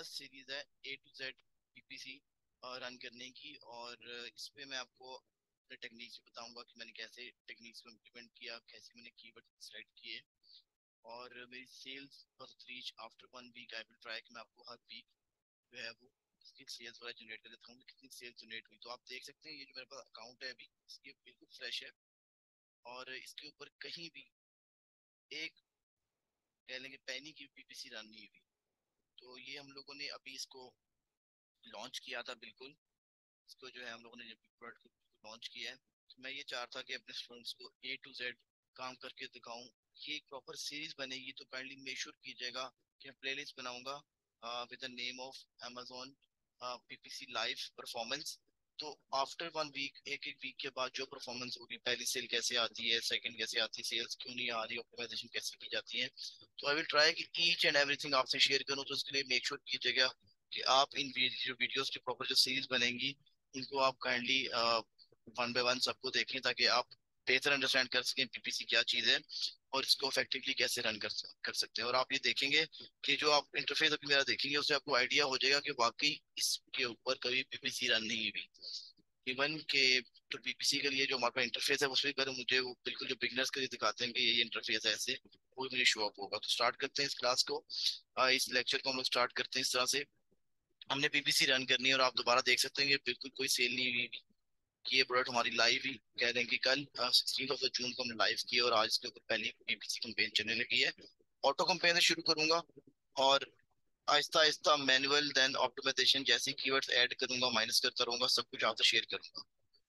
First series है A to Z PPC run करने की। और इस पे मैं आपको टेक्निक्स भी बताऊंगा कि मैंने कैसे टेक्निक्स को इम्प्लीमेंट किया, कैसे मैंने कीवर्ड सेलेक्ट किए। और मेरी sales first reach after 1 week. I will try कि मैं आपको हर वीक जो है वो इसकी सेल्स वाला जनरेट कर देता हूँ, कितनी सेल्स जनरेट हुई। तो आप देख सकते हैं ये जो मेरे पास अकाउंट है अभी, ये बिल्कुल फ्रेश है और इसके ऊपर कहीं भी एक कह लेंगे पैनी की पीपीसी रन नहीं हुई। तो ये हम लोगों ने अभी इसको लॉन्च किया था। बिल्कुल इसको जो है हम लोगों ने जब प्रोडक्ट को लॉन्च किया है, तो मैं ये चाहता कि अपने स्टूडेंट्स को ए टू जेड काम करके दिखाऊं। ये एक प्रॉपर सीरीज बनेगी, तो काइंडली मेक श्योर कीजिएगा कि मैं प्लेलिस्ट बनाऊंगा with the name of amazon PPC live performance. तो आफ्टर 1 वीक, एक एक वीक के बाद जो परफॉर्मेंस होगी, पहली सेल कैसे आती है, सेकंड कैसे आती है, सेल्स क्यों नहीं आ रही, ऑप्टिमाइजेशन कैसे की जाती है, तो आई विल ट्राई कि ईच एंड एवरीथिंग आपसे शेयर करूं। तो इसके लिए मेक श्योर कीजिएगा कि आप इन जो वीडियोस की प्रॉपर जो सीरीज बनेंगी, इनको आप काइंडली वन बाय वन सबको देखें, ताकि आप बेहतर अंडरस्टैंड कर सकें पीपीसी क्या चीज़ है और इसको इफेक्टिवली कैसे रन कर सकते हैं। और आप ये देखेंगे कि जो आप इंटरफेस अभी मेरा देखेंगे, उससे आपको आइडिया हो जाएगा कि वाकई इसके ऊपर कभी पीपीसी रन नहीं हुई। इवन के तो पीपीसी के लिए जो हमारा इंटरफेस है उसमें पर मुझे वो बिल्कुल जो बिगनर्स के लिए दिखाते हैं कि ये इंटरफेस है ऐसे, वो मुझे शो अप होगा। तो स्टार्ट करते हैं इस क्लास को, इस लेक्चर को हम लोग स्टार्ट करते हैं इस तरह से। हमने पीपीसी रन करनी है और आप दोबारा देख सकते हैं कि बिल्कुल कोई सेल नहीं हुई कि ये प्रोडक्ट हमारी लाइव ही कह रहे हैं कि कल 16 जून को हमने लाइव किया और आज इसके ऊपर पहली पीपीसी कैंपेन चलने लगी है। ऑटो कैंपेन से शुरू करूंगा और आहिस्ता आहिस्ता मैनुअल देन ऑप्टिमाइजेशन जैसे कीवर्ड्स ऐड करूंगा, माइनस करता रहूंगा, सब कुछ आपसे शेयर करूंगा।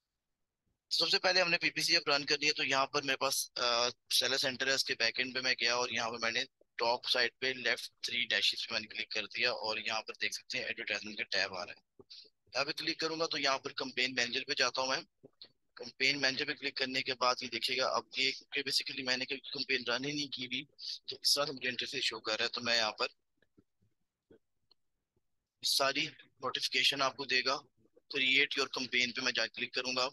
सबसे पहले हमने पीपीसी जब रन करनी है, तो यहाँ पर मेरे पास सेलर सेंटर है, इसके बैकएंड पे मैं गया और यहाँ पे मैंने टॉप साइड पे लेफ्ट 3 डैशेस पे मैंने क्लिक कर दिया और यहाँ पर देख सकते हैं एडवर्टाइजमेंट का टैब आ रहा है। यहाँ पे क्लिक करूंगा तो यहाँ पर कंपेन मैनेजर पे जाता हूँ मैं। कंपेन मैनेजर पे क्लिक करने के बाद ये देखिएगा अब ये बेसिकली मैंने कंपेन रन ही नहीं की भी, तो इस तरह से मुझे इंटरफेस शो कर रहा है। तो मैं यहाँ पर सारी नोटिफिकेशन आपको देगा, क्रिएट योर कंपेन पे मैं जा क्लिक करूंगा।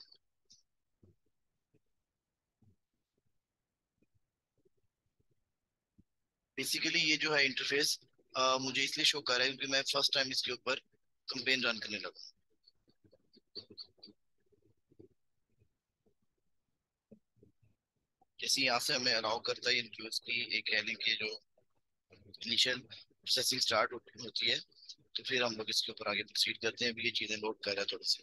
बेसिकली ये जो है इंटरफेस मुझे इसलिए शो कर रहा है क्योंकि मैं फर्स्ट टाइम इसके ऊपर कंपेन रन करने लगा। जैसे यहाँ से हमें अलाउ करता है यूज की एक कह लें कि जो इनिशियल प्रोसेसिंग स्टार्ट होती है, तो फिर हम लोग इसके ऊपर आगे प्रोसीड करते हैं। अभी ये चीजें लोड कर रहा है थोड़ी सी।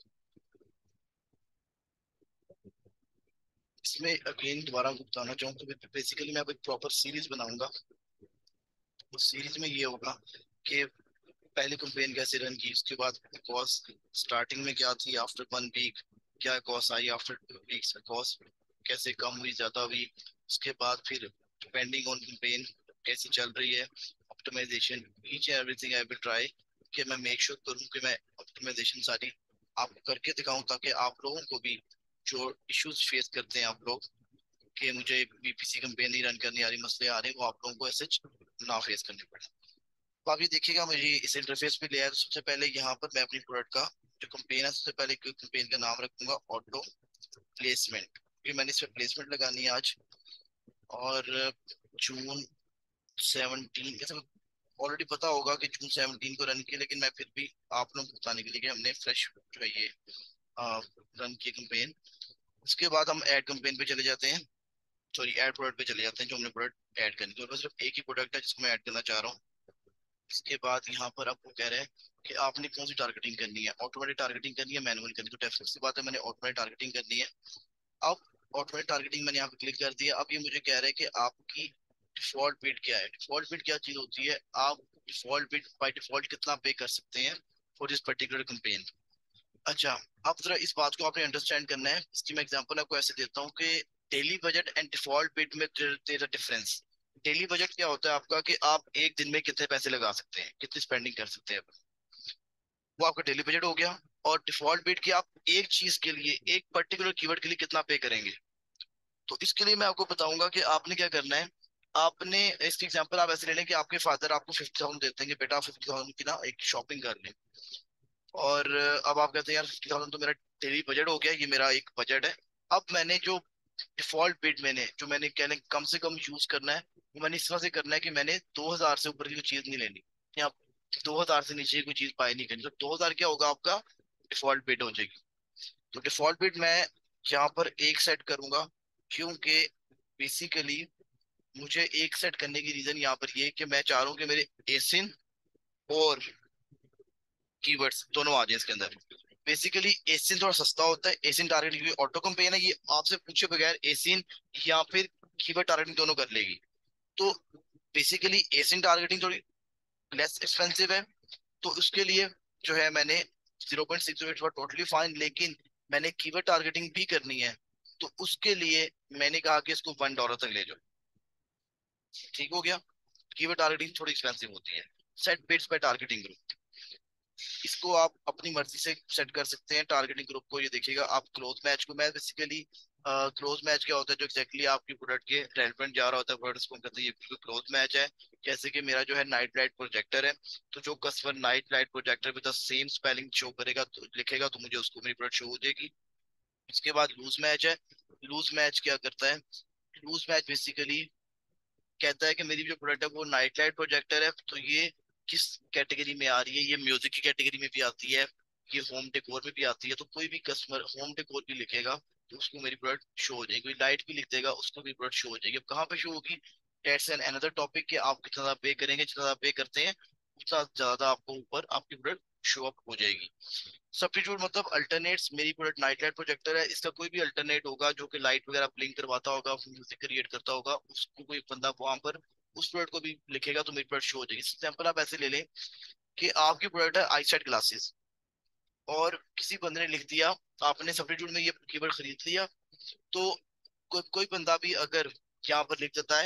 इसमें अगेन दोबारा आपको बताना चाहूँ तो बेसिकली मैं अब एक प्रॉपर सीरीज बनाऊंगा। उस सीरीज में ये होगा कि पहले कंपेन कैसे रन की, उसके बाद कॉस्ट स्टार्टिंग में क्या थी, आफ्टर 1 वीक क्या कॉस्ट आई, आफ्टर 2 वीक्स कॉस्ट कैसे कम हुई, ज्यादा हुई, उसके बाद फिर डिपेंडिंग ऑन कंपेन कैसी चल रही है, optimization, each and everything I will try कि मैं मेक श्योर करूँ कि मैं ऑप्टिमाइजेशन सारी आपको करके दिखाऊं, ताकि आप लोगों को भी जो इश्यूज फेस करते हैं आप लोग कि मुझे बीपीसी कंपेन नहीं रन करनी आ रही, मसले आ रहे हैं, वो आप लोगों को ऐसे ना फेस करने पड़े। तो आप ये देखिएगा मुझे इस इंटरफेस पे ले आया। तो सबसे पहले यहाँ पर मैं अपनी प्रोडक्ट का जो कंपेन है, सबसे पहले कंपेन का नाम रखूंगा ऑटो प्लेसमेंट, क्योंकि मैंने इस पे प्लेसमेंट लगानी है आज। और जून 17 जैसे ऑलरेडी पता होगा कि जून 17 को रन किया, लेकिन मैं फिर भी आप लोग को बताने के लिए कि हमने फ्रेश जो है ये रन किया कंपेन। उसके बाद हम ऐड कंपेन पे चले जाते हैं, सॉरी ऐड प्रोडक्ट पे चले जाते हैं। जो हमने प्रोडक्ट ऐड करनी है, तो सिर्फ एक ही प्रोडक्ट है जिसको मैं ऐड करना चाह रहा हूँ। इसके बाद यहाँ पर आपको कह रहे हैं कि आपने कौन सी टारगेटिंग करनी है, ऑटोमेटिक टारगेटिंग करनी है, मैनुअल करनी है। तो डेफिनेट सी बात है, मैंने ऑटोमेटिक टारगेटिंग करनी है। अब ऑटोमेटिक टारगेटिंग मैंने यहाँ पे क्लिक कर दिया। अब ये मुझे कह रहा है कि आपकी डिफॉल्ट बिड क्या है। डिफॉल्ट बिड क्या चीज होती है, आप डिफॉल्ट बिड बाय डिफॉल्ट कितना पे कर सकते हैं फॉर दिस पर्टिकुलर कंपेन। अच्छा, अब जरा इस बात को आपने अंडरस्टैंड करना है। इसकी मैं एग्जांपल आपको ऐसे देता हूँ कि daily budget and default bid में देयर डिफरेंस। डेली बजट क्या होता है आपका कि आप एक दिन में कितने पैसे लगा सकते हैं, कितनी स्पेंडिंग कर सकते हैं, वो आपका डेली बजट हो गया। और डिफॉल्ट बिड की आप एक चीज के लिए, एक पर्टिकुलर कीवर्ड के लिए कितना पे करेंगे। तो इसके लिए मैं आपको बताऊंगा कि आपने क्या करना है। आपने इसकी एग्जांपल आप ऐसे ले लें कि आपके फादर आपको 50,000 देते हैं कि बेटा 50,000 की ना एक शॉपिंग कर लें। और अब आप कहते हैं यार 50,000 तो मेरा डेली बजट हो गया, ये मेरा एक बजट है। अब मैंने जो डिफॉल्ट बिड जो मैंने कहने कम से कम यूज करना है, वो मैंने इस तरह से करना है कि मैंने 2,000 से ऊपर की कोई चीज नहीं लेनी। 2000 से नीचे कोई चीज बाय नहीं करनी। तो 2000 क्या होगा आपका, डिफॉल्ट बिड हो जाएगी। तो डिफॉल्ट बिड मैं यहाँ पर एक सेट करूंगा, क्योंकि बेसिकली मुझे एक सेट करने की रीजन यहाँ पर ये है कि मैं चाह रहा हूँ कि मेरे एसिन और कीवर्ड्स दोनों आ जाए इसके अंदर। बेसिकली एसिन थोड़ा सस्ता होता है, एसिन टारगेटिंग क्योंकि ऑटो कंपेन है, ये आपसे पूछे बगैर एसिन या फिर कीवर्ड टारगेटिंग दोनों कर लेगी। तो बेसिकली एसिन टारगेटिंग थोड़ी लेस एक्सपेंसिव है, तो उसके लिए जो है मैंने 0.6 टोटली फाइन, लेकिन मैंने कीवर्ड टारगेटिंग भी करनी है, तो उसके लिए मैंने कहा कि इसको $1 तक ले जाओ। ठीक हो गया। कीवर्ड टारगेटिंग थोड़ी एक्सपेंसिव होती है। Set bids by targeting group, इसको आप अपनी मर्जी से सेट कर सकते हैं टारगेटिंग ग्रुप को। ये देखिएगा आप क्लोज मैच को, मैं बेसिकली क्लोज मैच क्या होता है, जो एक्जैक्टली आपकी प्रोडक्ट के रेलेवेंट जा रहा होता है प्रोडक्ट उसको हम कहते हैं, ये बिल्कुल क्लोज मैच है। जैसे कि मेरा जो है नाइट लाइट प्रोजेक्टर है, तो जो customer night light projector with the same spelling show करेगा तो लिखेगा, तो मुझे उसको मेरी प्रोडक्ट शो हो जाएगी। इसके बाद लूज मैच है। लूज मैच क्या करता है, लूज मैच बेसिकली कहता है कि मेरी जो प्रोडक्ट है वो नाइट लाइट प्रोजेक्टर है, तो ये किस कैटेगरी में आ रही है, ये म्यूजिक की कैटेगरी में भी आती है, ये होम डेकोर में भी आती है। तो कोई भी कस्टमर होम डेकोर भी लिखेगा तो उसको मेरी प्रोडक्ट शो हो जाएगी, कोई लाइट भी लिख देगा उसको भी प्रोडक्ट शो हो जाएगी। अब कहाँ पे शो होगी, दैट्स एन अनदर टॉपिक, कि आप कितना ज्यादा पे करेंगे, जितना ज्यादा पे करते हैं उतना ज्यादा आपको ऊपर आपकी प्रोडक्ट शो अप हो जाएगी। सब्स्टिट्यूट मतलब अल्टरनेट्स, मेरी प्रोडक्ट नाइट लाइट प्रोजेक्टर है, इसका कोई भी अल्टरनेट होगा जो कि लाइट वगैरह ब्लिंक करवाता होगा, म्यूजिक क्रिएट करता होगा, उसको कोई बंदा वहां पर उस प्रोडक्ट को भी लिखेगा तो मेरी प्रोडक्ट शो हो जाएगी। सैंपल आप ऐसे ले लें कि आपकी प्रोडक्ट है आई सेट ग्लासेस, और किसी बंदे ने लिख दिया, आपने सब्स्टिट्यूट में ये कीवर्ड खरीद लिया, तो कोई बंदा भी अगर यहाँ पर लिख देता है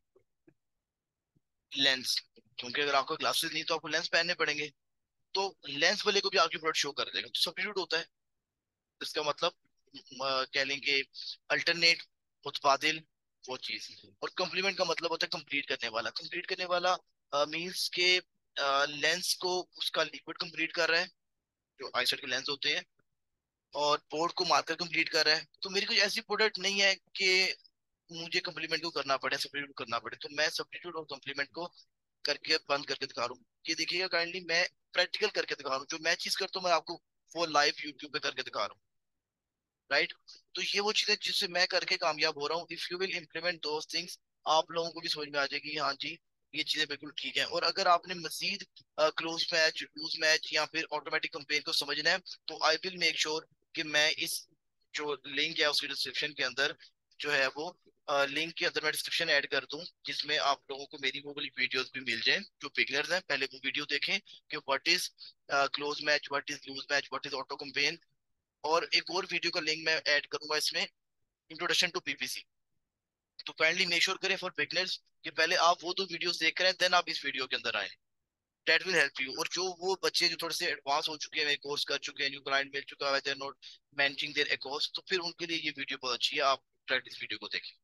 लेंस, क्योंकि अगर आपको ग्लासेस नहीं तो आपको लेंस पहनने पड़ेंगे, तो लेंस वाले को भी आपकी प्रोडक्ट शो कर देगा, तो सब्स्टिट्यूट होता है। इसका मतलब कह लेंगे अल्टरनेट, मुतबादिल, वो चीज। और कम्प्लीमेंट का मतलब होता है कंप्लीट करने वाला। कंप्लीट करने वाला मींस के लेंस को उसका लिक्विड कंप्लीट कर रहा है, जो आईसेट के लेंस होते हैं, और बोर्ड को मार्कर कंप्लीट कर रहा है। तो मेरी कोई ऐसी प्रोडक्ट नहीं है कि मुझे कम्प्लीमेंट को करना पड़े, सब्स्टिट्यूट करना पड़े, तो मैं सब्स्टिट्यूट और कम्प्लीमेंट को करके बंद करके दिखा रहा हूँ। ये देखिएगा काइंडली, मैं प्रैक्टिकल करके दिखा रहा हूँ, जो मैं चीज करता हूँ मैं आपको वो लाइव यूट्यूब पे करके दिखा रहा हूँ। राइट। तो ये वो चीजें जिससे मैं करके कामयाब हो रहा हूँ। If you will implement those things, आप लोगों को भी समझ में आ जाएगी हाँ जी ये चीजें बिल्कुल ठीक है। और अगर आपने मजीद क्लोज मैच, लूज मैच या फिर ऑटोमेटिक कंपेन को समझना है, तो आई विल मेक श्योर कि मैं इस जो लिंक है उसके डिस्क्रिप्शन के अंदर जो है वो लिंक के अंदर मैं डिस्क्रिप्शन ऐड कर दूं, जिसमें आप लोगों को मेरी वो वाली वीडियोस भी मिल जाए। जो बिगनर्स हैं पहले वो वीडियो देखें कि what is close match, what is loose match, what is auto campaign. और एक और वीडियो का लिंक मैं ऐड करूंगा इसमें, इंट्रोडक्शन टू पीपीसी। तो काइंडली मेक श्योर करें फॉर बिगनर्स कि पहले आप वो दो वीडियोस देख कर देन आप इस वीडियो के अंदर आए। That will help you. और जो वो बच्चे जो थोड़े से एडवांस हो चुके हैं, कोर्स कर चुके हैं, न्यू क्लाइंट मिल चुका है, they are not managing their accounts, तो फिर उनके लिए ये वीडियो बहुत अच्छी है, आप प्रैक्टिस वीडियो को देखें।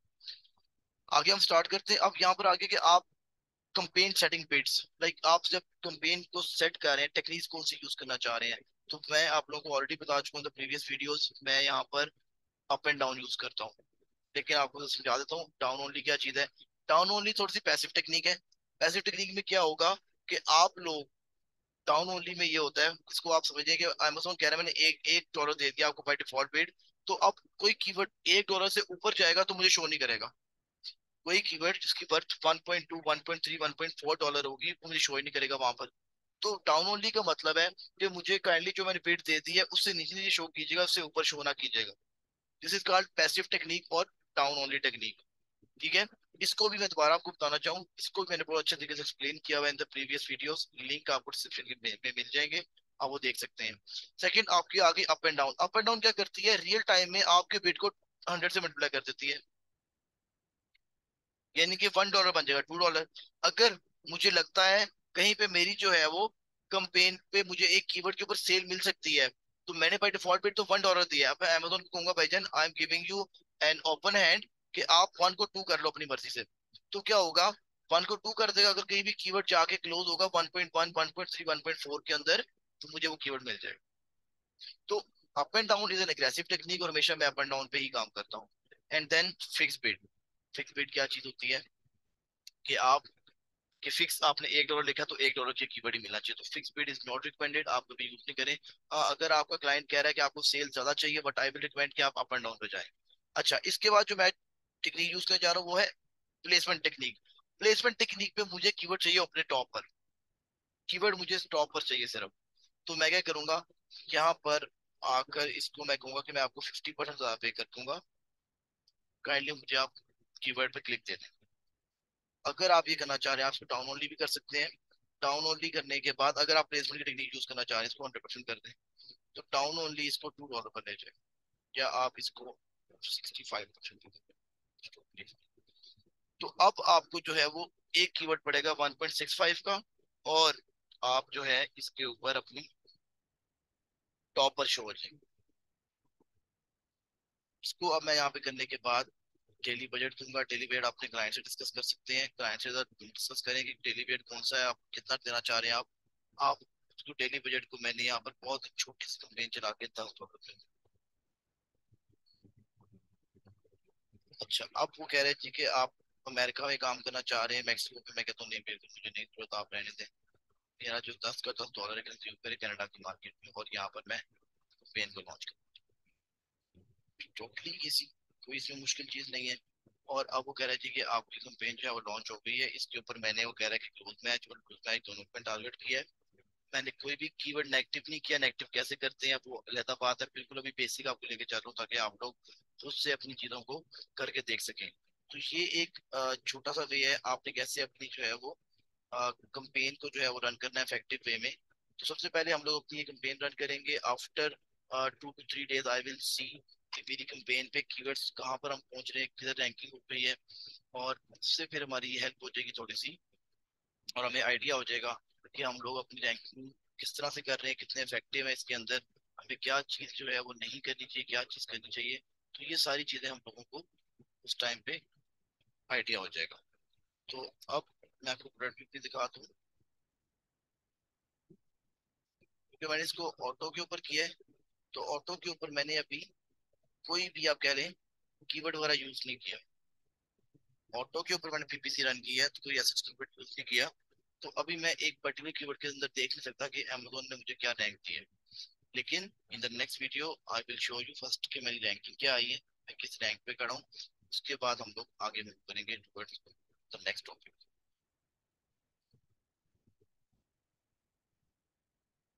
आगे हम स्टार्ट करते हैं। अब यहाँ पर आगे कि आप कंपेन सेटिंग बिट्स, लाइक आप जब कंपेन को सेट कर रहे हैं टेक्निक्स कौन सी यूज करना चाह रहे हैं, तो मैं आप लोगों को ऑलरेडी बता चुका हूँ प्रीवियस वीडियोस। मैं यहाँ पर अप एंड डाउन यूज करता हूँ, लेकिन आपको तो समझा देता हूँ डाउन ओनली क्या चीज है। डाउन ओनली थोड़ी सी पैसिव टेक्निक है। पैसिव टेक्निक में क्या होगा कि आप लोग, डाउन ओनली में ये होता है, इसको आप समझिए कि अमेजोन कह रहा है मैंने एक एक डॉलर दे दिया आपको बाय डिफॉल्ट पेड, तो अब कोई कीवर्ड $1 से ऊपर जाएगा तो मुझे शो नहीं करेगा। कोई कीवर्ड जिसकी वर्थ 1.2, 1.3, $1.4 होगी वो मुझे शो ही नहीं करेगा वहां पर। तो डाउन ओनली का मतलब है कि मुझे काइंडली जो मैंने बिड दे दी है उससे नीचे नीचे शो कीजिएगा, उससे ऊपर शो ना कीजिएगा। This is called passive technique और डाउन ओनली टेक्निक। ठीक है। इसको भी मैं दोबारा आपको बताना चाहूँ, इसको भी मैंने बहुत अच्छे तरीके से एक्सप्लेन किया हुआ है in the previous videos, link आपको डिस्क्रिप्शन में मिल जाएंगे, आप वो देख सकते हैं। सेकंड आपकी आगे up and down. Up and down क्या करती है, रियल टाइम में आपके बिट को 100 से मल्टीप्लाई कर देती है, यानी कि $1 बन जाएगा $2। अगर मुझे लगता है कहीं पे मेरी जो है वो कंपेन पे मुझे एक कीवर्ड के ऊपर सेल मिल सकती है, तो मैंने बाय डिफॉल्ट पे तो $1 दिया है, अब मैं अमेजोन को कहूंगा भाईजान I am giving you an open hand कि आप 1 को 2 कर लो अपनी मर्जी से। तो क्या होगा, 1 को 2 कर देगा, अगर कहीं भी कीवर्ड जाके क्लोज होगा 1.1, 1.3, 1.4 के अंदर, तो मुझे वो कीवर्ड मिल जाएगा। तो up and down is an aggressive technique, और हमेशा मैं अप एंड डाउन पे ही काम करता हूँ। And then fix bid. Fix bid क्या चीज होती है कि आप कि फिक्स आपने $1 लिखा तो $1 की कीवर्ड ही मिलना चाहिए। तो fix bid is not recommended, आप कभी यूज नहीं करें। अगर आपका क्लाइंट कह रहा है कि आपको सेल ज्यादा चाहिए, बट आई विल रिकमेंड कि आप अप एंड डाउन पे जाएं। अच्छा, इसके बाद जो मैं टेक्निक यूज करने जा रहा हूँ वो है प्लेसमेंट टेक्निक। प्लेसमेंट टेक्निक पे मुझे कीवर्ड चाहिए अपने टॉप पर, कीवर्ड मुझे टॉप पर चाहिए सिर्फ। तो मैं क्या करूंगा, यहाँ पर आकर इसको मैं कहूंगा कि मैं आपको 50% ज्यादा पे कर दूंगा, काइंडली मुझे आप कीवर्ड पे क्लिक दे दें। अगर आप ये करना चाह रहे हैं आप इसको डाउन ओनली भी कर सकते हैं। डाउन ओनली करने के बाद अगर आप प्लेसमेंट की टेक्निक यूज करना चाह रहे हैं, इसको 100% कर दें, तो डाउन ओनली इसको $2 पर ले जाए, या आप इसको 65% तो अब आपको जो है वो एक कीवर्ड पड़ेगा 1.65 का, और आप जो है इसके ऊपर अपनी टॉप पर शो हो जाएंगे। इसको अब मैं यहाँ पे करने के बाद डेली बजट दूंगा। डेली बजट अपने क्लाइंट से डिस्कस कर सकते हैं, क्लाइंट से डिस्कस करेंगे डेली बजट कौन सा है, आप कितना देना चाह रहे हैं आप उसको डेली बजट को मैंने यहाँ पर बहुत छोटी सी कंप्लेन चला के $10। अच्छा, अब वो कह रहे थे कि आप अमेरिका में काम करना चाह रहे हैं, मैक्सिको में। मैं कहता हूँ नहीं, बिल्कुल मुझे नहीं जरूरत, आप रहने दें। मेरा जो $10 है कनाडा की मार्केट में, और यहाँ पर मैं पेन को लॉन्च करूँ, टोटली इसी, कोई इसमें मुश्किल चीज नहीं है। और अब वो कह रहे थे कि आपकी कैंपेन जो है वो लॉन्च हो गई है, इसके ऊपर मैंने, वो कह रहा है कि क्लोज मैच और क्लोज मैच दोनों पे टारगेट किया है। मैंने कोई भी कीवर्ड नेगेटिव नहीं किया, नेगेटिव कैसे करते हैं वो अलग बात है, बिल्कुल अभी बेसिक आपको लेके चल रहा हूँ ताकि आप लोग खुद से अपनी चीजों को करके देख सकें। तो ये एक छोटा सा वे है आपने कैसे अपनी जो है वो कंपेन को जो है वो रन करना है इफेक्टिव वे में। तो सबसे पहले हम लोग अपनी ये कंपेन रन करेंगे। After 2 to 3 days I will see कि मेरी कंपेन पे कीवर्ड्स कहाँ पर हम पहुंच रहे हैं, किधर रैंकिंग हो रही है, और उससे फिर हमारी हेल्प हो जाएगी थोड़ी सी, और हमें आइडिया हो जाएगा कि हम लोग अपनी रैंकिंग किस तरह से कर रहे हैं, कितने इफेक्टिव है इसके अंदर, हमें क्या चीज जो है वो नहीं करनी चाहिए, क्या चीज करनी चाहिए। तो ये सारी चीजें हम लोगों को उस टाइम पे आइडिया हो जाएगा। तो अब मैं आपको प्रोडक्ट भी दिखा दूँ, क्योंकि मैंने इसको ऑटो के ऊपर किया है। तो ऑटो के ऊपर मैंने अभी कोई भी आप कह लें कीवर्ड वगैरह यूज नहीं किया। ऑटो के ऊपर मैंने पीपीसी रन की है, तो कोई ऐसा कीवर्ड यूज नहीं किया। तो अभी मैं एक पर्टिकुलर कीवर्ड के अंदर देख नहीं सकता कि अमेजोन ने मुझे क्या रैंक दी है। लेकिन in the next video I will show you first कि मेरी रैंकिंग क्या आई है, मैं किस रैंक पे खड़ा हूँ। उसके बाद हम लोग आगे मूव करेंगे टुवर्ड्स द नेक्स्ट टॉपिक।